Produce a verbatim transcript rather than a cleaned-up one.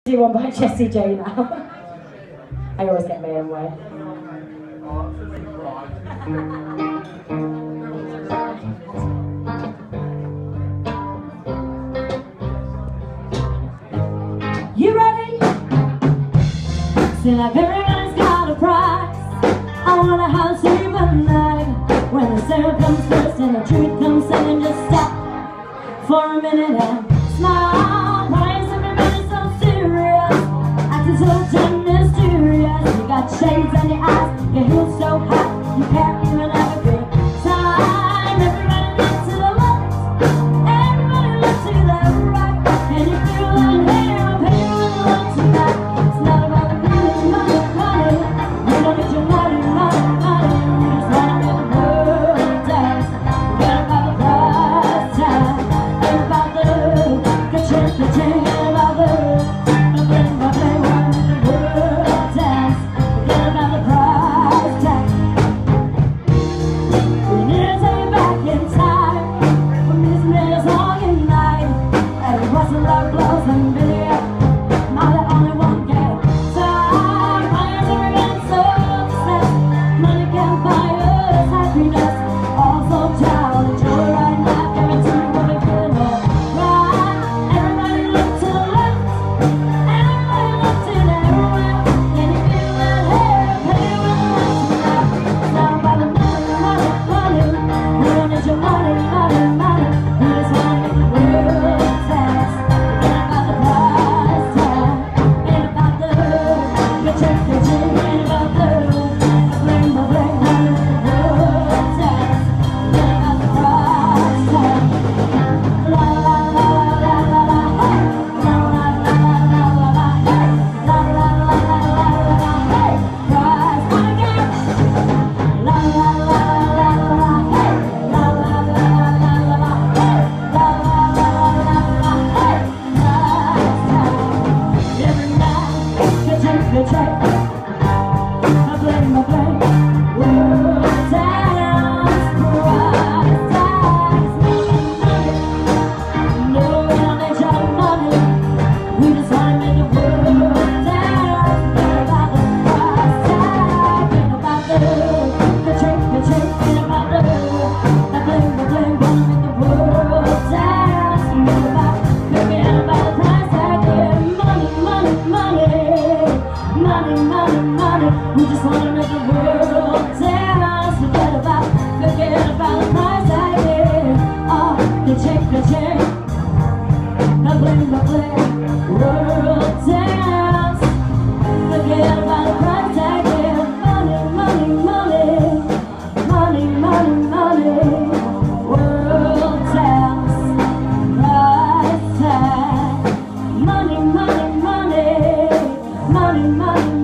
Do one by Jessie J now. I always get my own way. You ready? Seems like everybody's got a prize. I want a house even night. When the syrup comes first and the truth comes second, just stop for a minute and smile. Why is everybody so serious? Acting so damn mysterious. You got shades on your eyes, your heels so high, you can't even have a good time. Everybody look to the left, everybody look to the right, and you feel like hey, I'll pay you when you want tonight. It's not about money, money, money. You don't get your money, money, money. You just wanna make the world dance. Forget about the price tag, ain't about the ka-ching, ka-ching, ain't about the bling, bling, bling. Wanna make the world dance. Forget about the price tag. We need to take back in time when this minutes long at night, and it wasn't love blows and video. Not the only one get time. Why is everybody so obsessed? Money can't buy us happiness. All so childish, joy right now, guarantee what we feel alright. Everybody look to the left, everybody look to the right. Can you feel that hair? Pay you when you want tonight. It's not about the money, money, money. We don't need your money, money, money. We just wanna make the world dance. Forget about the price tag, ain't about the ka-ching, ka-ching, ain't about the bling, bling, bling. Wanna make the world dance. Forget about the price tag. La la la la la la, hey. La la la la la la la, hey. La la la la la la la, hey. Price again. La la la la la la, hey. La la la la la la, hey. La la la la la la, hey. Price tag. Every night, ka-ching, ka-ching, a bling, a bling. World dance, price tags, money, money. No, we don't need your money. We just wanna make the world dance. Forget about the price tag, ain't about the ka-ching, ka-ching, ain't about the the bling, the bling. Wanna make the world dance. Forget about, forget about the price tag. Yeah, money, money, money, money, money, money. We just wanna make the world dance. Forget about, forget about the price tag. Yeah, oh, ka-ching, ka-ching. The bling, the bling, world dance. Forget about the price tag, yeah. Money, money, money, money, money, money. World dance, price tag. Money, money, money, money, money,